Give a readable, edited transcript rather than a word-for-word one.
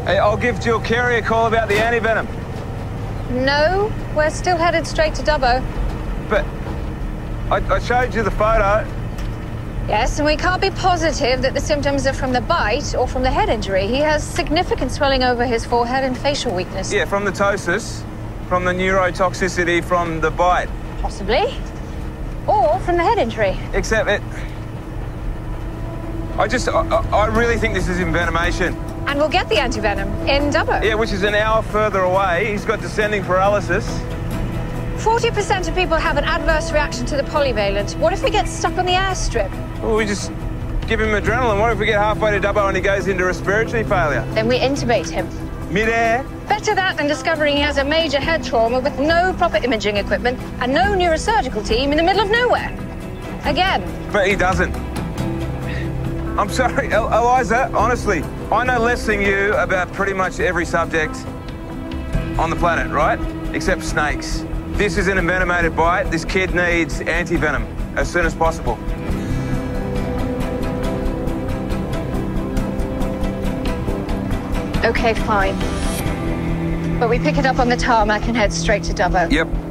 Hey, I'll give Jill Carey a call about the antivenom. No, we're still headed straight to Dubbo. But I showed you the photo. Yes, and we can't be positive that the symptoms are from the bite or from the head injury. He has significant swelling over his forehead and facial weakness. Yeah, from the ptosis, from the neurotoxicity from the bite. Possibly. Or from the head injury. Except it... I really think this is envenomation. And we'll get the antivenom in Dubbo. Yeah, which is an hour further away. He's got descending paralysis. 40% of people have an adverse reaction to the polyvalent. What if he gets stuck on the airstrip? Well, we just give him adrenaline. What if we get halfway to Dubbo and he goes into respiratory failure? Then we intubate him. Mid-air? Better that than discovering he has a major head trauma with no proper imaging equipment and no neurosurgical team in the middle of nowhere. Again. But he doesn't. I'm sorry, Eliza, honestly, I know less than you about pretty much every subject on the planet, right? Except snakes. This is an envenomated bite. This kid needs antivenom as soon as possible. Okay, fine. But we pick it up on the tarmac and head straight to Dubbo. Yep.